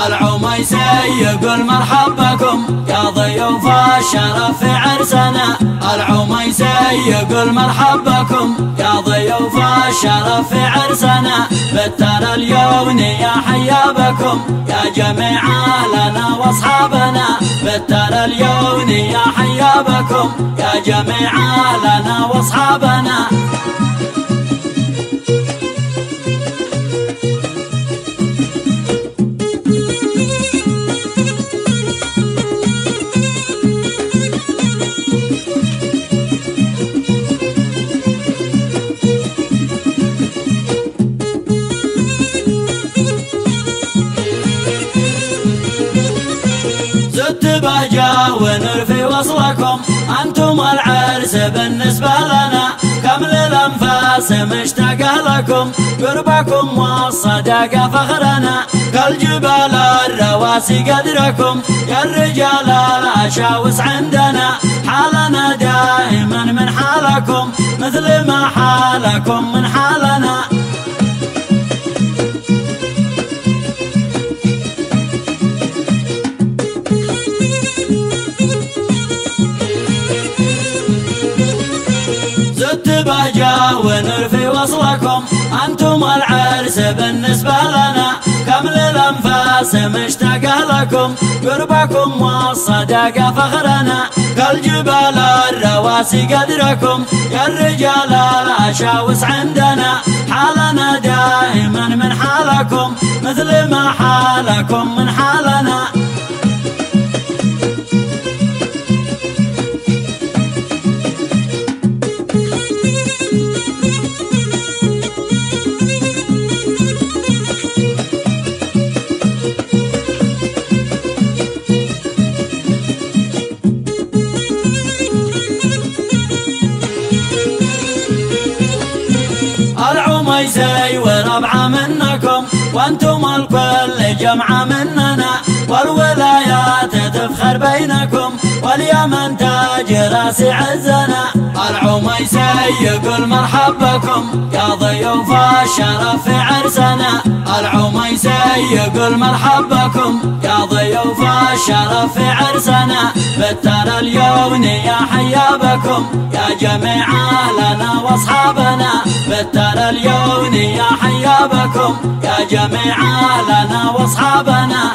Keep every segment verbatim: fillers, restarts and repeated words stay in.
العميسي يقول مرحبكم يا ضيوف الشرف في عرسنا. العميسي يقول مرحبكم يا ضيوف الشرف في عرسنا. بتر اليوم يا حيا بكم يا جميع اهلنا واصحابنا. بتر اليوم يا حيا بكم يا جميع اهلنا واصحابنا. زدت بهجة ونور في وصلكم أنتم العرس بالنسبة لنا. كمل الأنفاس مشتاقة لكم قربكم والصداقة فخرنا. كالجبال الرواسي قدركم يا الرجال الأشاوس عندنا. حالنا دائما من حالكم مثل ما حالكم من حالنا. زدت بهجة ونور في وصلكم أنتم العرس بالنسبة لنا. كمل الأنفاس مشتاقة لكم قربكم والصداقة فخرنا. كالجبال الرواسي قدركم يا الرجال الأشاوس عندنا. حالنا دائما من حالكم مثل ما حالكم من حالنا. العميسي وربعة منكم وانتم الكل جمعة مننا. والولايات تفخر بينكم واليمن تاج راس عزنا. العميسي يقول مرحبكم يا ضيوف الشرف في عرسنا. العميسي يقول مرحبكم يا ضيوف الشرف في عرسنا. بتر اليوم يا حيا بكم يا جميع اهلنا واصحابنا. بتر اليوم يا حيا بكم يا جميع اهلنا واصحابنا.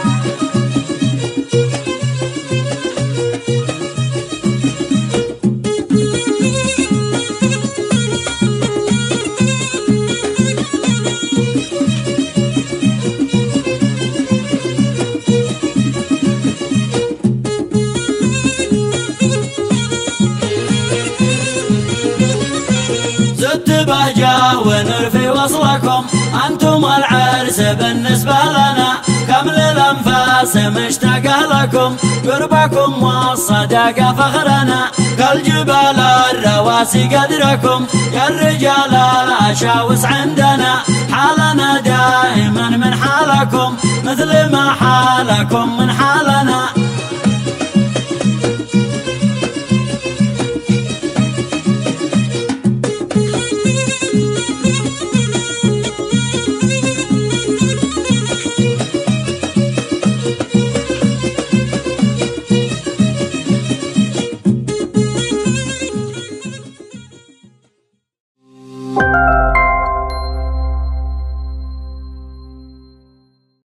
زدت بهجة ونور في وصلكم أنتم العرس بالنسبة لنا. كمل الأنفاس مشتاقة لكم قربكم والصداقة فخرنا. كالجبال الرواسي قدركم يا الرجال الأشاوس عندنا. حالنا دائما من حالكم مثل ما حالكم من حالنا.